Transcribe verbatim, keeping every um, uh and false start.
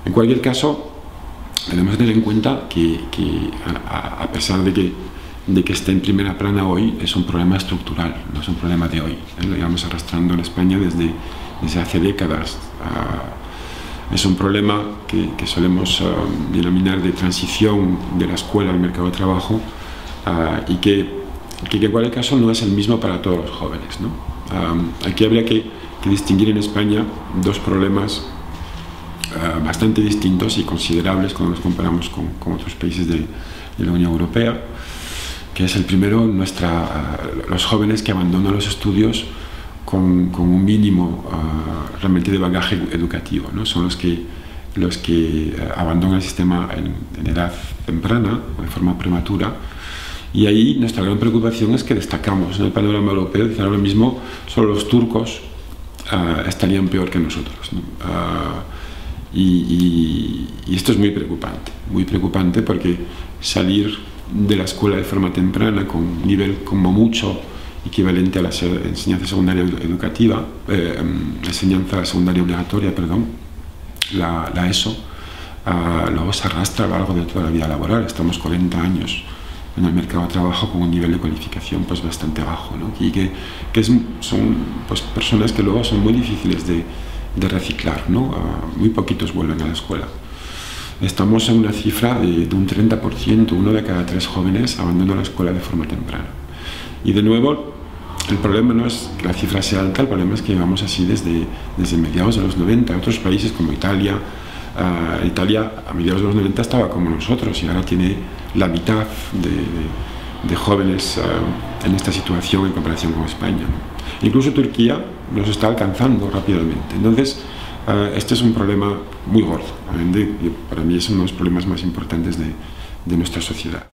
En cualquier caso, tenemos que tener en cuenta que, que a, a pesar de que, de que esté en primera plana hoy, es un problema estructural, no es un problema de hoy. ¿eh? Lo llevamos arrastrando en España desde, desde hace décadas. Uh, es un problema que, que solemos uh, denominar de transición de la escuela al mercado de trabajo uh, y que, que, que en cualquier caso no es el mismo para todos los jóvenes, ¿no? Um, aquí habría que, que distinguir en España dos problemas Uh, bastante distintos y considerables cuando nos comparamos con, con otros países de, de la Unión Europea, que es el primero, nuestra, uh, los jóvenes que abandonan los estudios con, con un mínimo uh, realmente de bagaje educativo, ¿no? Son los que, los que uh, abandonan el sistema en, en edad temprana o de forma prematura, y ahí nuestra gran preocupación es que destacamos en el panorama europeo. Quizá ahora mismo solo los turcos uh, estarían peor que nosotros, ¿no? Uh, Y, y, y esto es muy preocupante, muy preocupante porque salir de la escuela de forma temprana con un nivel como mucho equivalente a la enseñanza secundaria educativa, eh, enseñanza secundaria obligatoria, perdón, la, la ESO, uh, luego se arrastra a lo largo de toda la vida laboral. Estamos cuarenta años en el mercado de trabajo con un nivel de cualificación pues bastante bajo, ¿no? Y que, que es, son pues, personas que luego son muy difíciles de de reciclar, ¿no? Uh, muy poquitos vuelven a la escuela. Estamos en una cifra de, de un treinta por ciento, uno de cada tres jóvenes abandona la escuela de forma temprana. Y de nuevo, el problema no es que la cifra sea alta, el problema es que llevamos así desde, desde mediados de los noventa. Otros países como Italia, uh, Italia a mediados de los noventa estaba como nosotros y ahora tiene la mitad de, de, de jóvenes uh, en esta situación en comparación con España, ¿no? Incluso Turquía nos está alcanzando rápidamente. Entonces, uh, este es un problema muy gordo. Para mí es uno de los problemas más importantes de, de nuestra sociedad.